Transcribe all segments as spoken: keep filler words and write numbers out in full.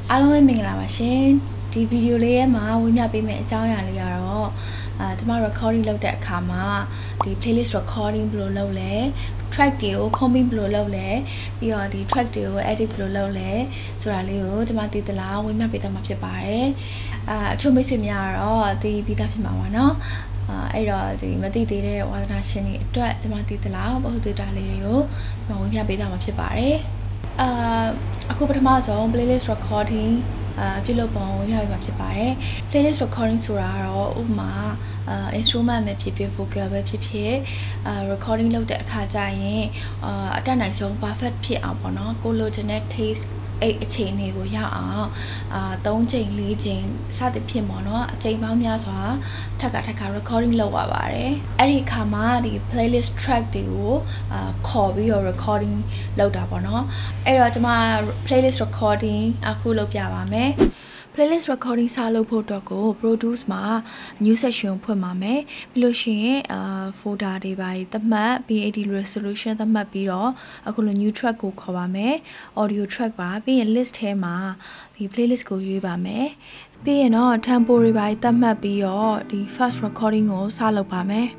အားလုံးပဲမင်္ဂလာပါရှင်ဒီဗီဒီယိုလေးရဲ့မှာဝင်ပြပေးမယ့်အကြောင်းအရာလေးကတော့အာကျွန်မ recording လုပ်တဲ့အခါမှာဒီ playlist recording ဘယ်လိုလုပ်လဲ track တွေကို combine ဘယ်လိုလုပ်လဲပြီးတော့ဒီ track တွေကို edit ဘယ်လိုလုပ်လဲဆိုတာလေးကိုကျွန်မသိသလားဝင်ပြပေးသွားမှာဖြစ်ပါတယ်အာအချို့မိတ်ဆွေများကတော့ဒီပြီးသားဖြစ်မှာပါเนาะအာအဲ့တော့ဒီမသိသေးတဲ့ဝါသနာရှင်တွေအတွက်ကျွန်မသိသလားဘုဟုတေတာလေးတွေကိုကျွန်မဝင်ပြပေးသွားမှာဖြစ်ပါတယ်အာအခုပထမဆုံး playlist recording အာပြုလုပ်ပုံဝင်ပြပေးမှာဖြစ်ပါတယ် playlist recording ဆိုတာကတော့ဥပမာအာ instrument ပဲဖြစ်ဖြစ် vocal ပဲဖြစ်ဖြစ်အာ recording လုပ်တဲ့အခါကျရင်အာအတက်နိုင်ဆုံး perfect ဖြစ်အောင်ပေါ့နော်ကိုလိုချင်တဲ့ taste အဲ့အခြေအနေကိုရအောင်အာ၃ချိန်၄ချိန်စသဖြင့်ပေါ့နော်အချိန်ပေါင်းများစွာထပ်ကထပ်က recording လုပ်ရပါတယ်အဲ့ဒီအခါမှာဒီ playlist track တွေကိုအာခေါ်ပြီးတော့ recording လုပ်တာပေါ့နော်အဲ့တော့ကျွန်မ playlist recording အခုလုပ်ပြပါမယ်playlist recording စလုပ်ဖို့အတွက်ကို produce မှာ new section ဖွင့်ပါမယ်ပြီးလို့ရှိရင်အာ folder တွေပါသတ်မှတ် B A D resolution သတ်မှတ်ပြီးတော့အခုလို new track ကိုခေါ်ပါမယ် audio track ပါပြီးရင် list ထဲမှာဒီ playlist ကိုရွေးပါမယ်ပြီးရင်တော့ tempo တွေပါသတ်မှတ်ပြီးတော့ဒီ fast recording ကိုစလုပ်ပါမယ်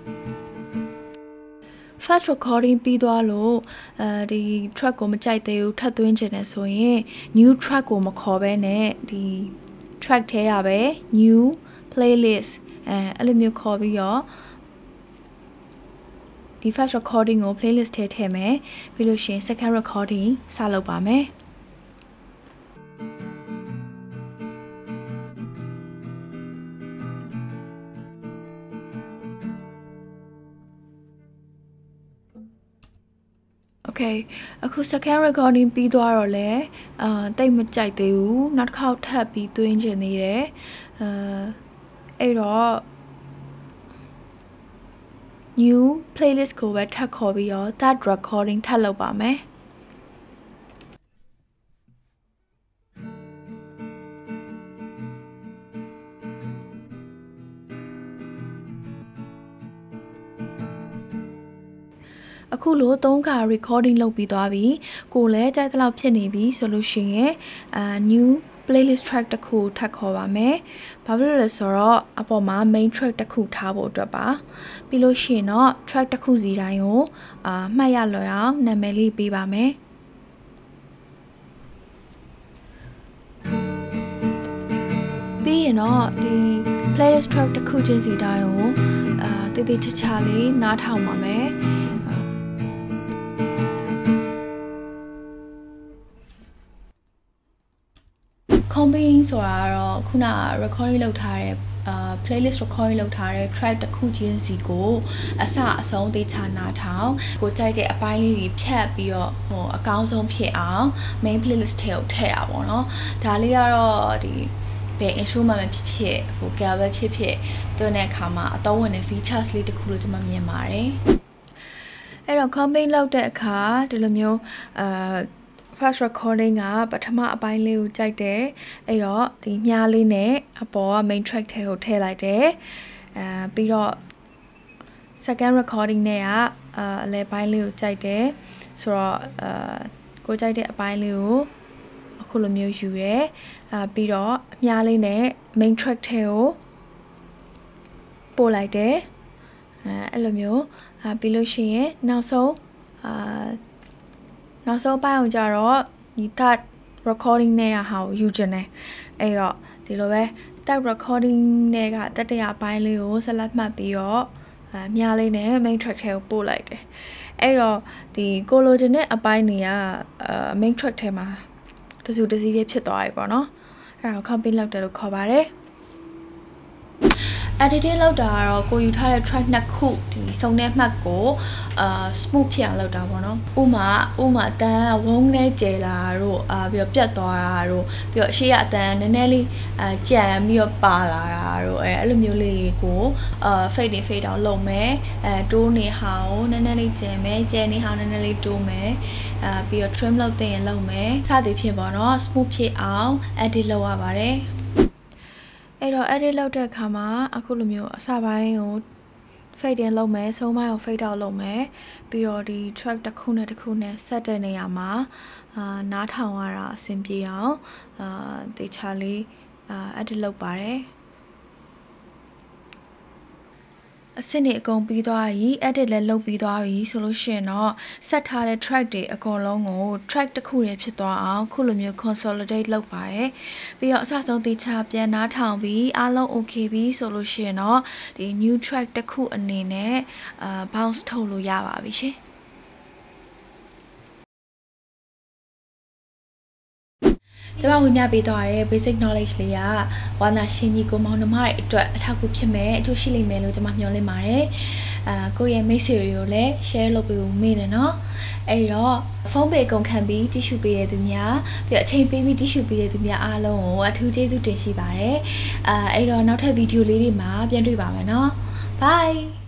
fast recording ပြီးသွားလို့အဲဒီ track ကိုမကြိုက်သေးဘူးထပ်သွင်းချင်တယ်ဆိုရင် new track ကိုမခေါ်ဘဲနဲ့ဒီ track ထဲရပဲ new playlist အဲအဲ့လိုမျိုးခေါ်ပြီးတော့ဒီ fast recording ကို playlist ထဲထည့်မယ်ပြီးလို့ရှိရင် second recording စလုပ်ပါမယ်Okay အခု second recording ပြီးသွားတော့လဲအာတိတ်မကြိုက်သေးဘူးနောက်တစ်ခေါက်ထပ်ပြီးသွင်းချင်သေးတယ်အာအဲ့တော့ new playlist ကိုပဲထပ်ခေါ်ပြီးတော့ that recording ထပ်လုပ်ပါမယ်အခုလိုသုံးခါ recording လုပ်ပြီးသွားပြီကိုလည်းကြိုက်တဲ့လောက်ဖြစ်နေပြီဆိုလို့ရှိရင်အာ new playlist track တစ်ခုထပ်ခေါ်ပါမယ်ဘာဖြစ်လို့လဲဆိုတော့အပေါ်မှာ main track တစ်ခုထားဖို့အတွက်ပါပြီးလို့ရှိရင်တော့ track တစ်ခုစီတိုင်းကိုအာမှတ်ရလွယ်အောင်နာမည်လေးပေးပါမယ်ပြီးရင်တော့ဒီ playlist track တစ်ခုချင်းစီတိုင်းကိုအာတည်တည်ချာချာလေးနားထောင်ပါမယ်combine ဆိုတာကတော့ခုန recording လုပ်ထားတဲ့အာ playlist recording လုပ်ထားတဲ့ track တစ်ခုချင်းစီကိုအစအဆုံးသေချာနားထောင်ကိုကြိုက်တဲ့အပိုင်းလေးတွေဖြတ်ပြီးတော့ဟိုအကောင်းဆုံးဖြစ်အောင် main playlist ထဲကိုထည့်တာပေါ့နော်ဒါလေးကတော့ဒီဘယ် instrument ပဲဖြစ်ဖြစ် vocal ပဲဖြစ်ဖြစ်တွန်းတဲ့အခါမှာအသုံးဝင်တဲ့ features လေးတစ်ခုလို့ကျွန်မမြင်ပါတယ်အဲ့တော့ combine လုပ်တဲ့အခါဒီလိုမျိုးအာ fast recording ကပထမအပိုင်းလေးကိုကြိုက်တယ်အဲ့တော့ဒီမြားလေးနဲ့အပေါ်က main track ထဲကိုထည့်လိုက်တယ်အဲပြီးတော့ second recording နဲ့ကအအလဲပိုင်းလေးကိုကြိုက်တယ်ဆိုတော့အာကိုကြိုက်တဲ့အပိုင်းလေးကိုအခုလိုမျိုးယူတယ်အာပြီးတော့အမြားလေးနဲ့ main track ထဲကိုပို့လိုက်တယ်အဲအဲ့လိုမျိုးအာပြီးလို့ရှိရင်နောက်ဆုံးအာနောက်ဆုံးပိုင်းအောင်ကြတော့ဒီ that recording နဲ့ဟာကိုယူချင်တယ်အဲ့တော့ဒီလိုပဲ that recording နဲ့ကတတိယပိုင်းလေးကိုဆက်လက်မှတ်ပြီးတော့အမြားလေးနဲ့ main track ထဲကိုပို့လိုက်တယ်အဲ့တော့ဒီကိုလိုချင်တဲ့အပိုင်းတွေကအာ main track ထဲမှာတစုတစည်းလေးဖြစ်သွားပြီပေါ့နော်အဲ့တော့ combine လုပ်တယ်လို့ခေါ်ပါတယ်editing လောက်တာကတော့ကိုယူထားတဲ့ track နှစ်ခုဒီစုံတဲ့မှတ်ကိုအာ smooth ဖြစ်အောင်လုပ်တာပေါ့နော်ဥမာဥမာအတန်းဝုန်းနဲ့ကျဲလာတို့အာပြီးတော့ပြတ်သွားတာတို့ပြီးတော့အရှိရအတန်းနည်းနည်းလေးအာကြံပြီးတော့ပါလာတာတို့အဲအဲ့လိုမျိုးလေးကိုအာ fade in fade out လုပ်မယ်အဲတိုးနေဟောင်းနည်းနည်းလေးကျဲမယ်ကျဲနေဟောင်းနည်းနည်းလေးတိုးမယ်အာပြီးတော့ trim လုပ်တဲ့ရင်လုပ်မယ်စသည်ဖြင့်ပေါ့နော် smooth ဖြစ်အောင် edit လုပ်ရပါတယ်အဲ့တော့ edit လုပ်တဲ့အခါမှာအခုလိုမျိုးအစပိုင်းကို fade in လုပ်မယ်ဆုံးပိုင်းကို fade out လုပ်မယ်ပြီးတော့ဒီ track တစ်ခုနဲ့တစ်ခုနဲ့ set တဲ့နေရာမှာအာနားထောင်ရတာအဆင်ပြေအောင်အာတေချာလေးအာ edit လုပ်ပါတယ်အစစ်နေအကုန်ပြီးသွားပြီ edit လည်းလုပ်ပြီးသွားပြီဆိုလို့ရှိရင်တော့ဆက်ထားတဲ့ track တွေအကုန်လုံးကို track တစ်ခုတည်းဖြစ်သွားအောင်ခုလိုမျိုး consolidate လုပ်ပါတယ်ပြီးတော့အစဆုံးတေချာပြန်နားထောင်ပြီးအားလုံး okay ပြီဆိုလို့ရှိရင်တော့ဒီ new track တစ်ခုအနေနဲ့အာ bounce ထုတ်လို့ရပါပြီရှင်ကျွန်မဝင်ပြပေးသွားတဲ့ basic knowledge လေးကဝါနာရှင်ကြီးကိုမောင်နှမတွေအတွက်အထောက်အကူဖြစ်မယ်အကျိုးရှိလိမ့်မယ်လို့ကျွန်မမျှော်လင့်ပါတယ်အာကိုယ့်ရဲ့မိတ်ဆွေတွေကိုလည်း share လုပ်ပေးဖို့မေ့တယ်နော်အဲ့တော့ဖုန်းပေကုန်ခံပြီးတ िश ူပေးတဲ့သူများပြီးတော့အချိန်ပေးပြီးတ िश ူပေးတဲ့သူများအားလုံးကိုအထူးကျေးဇူးတင်ရှိပါတယ်အာအဲ့တော့နောက်ထပ်ဗီဒီယိုလေးတွေမှာပြန်တွေ့ပါမယ်နော် bye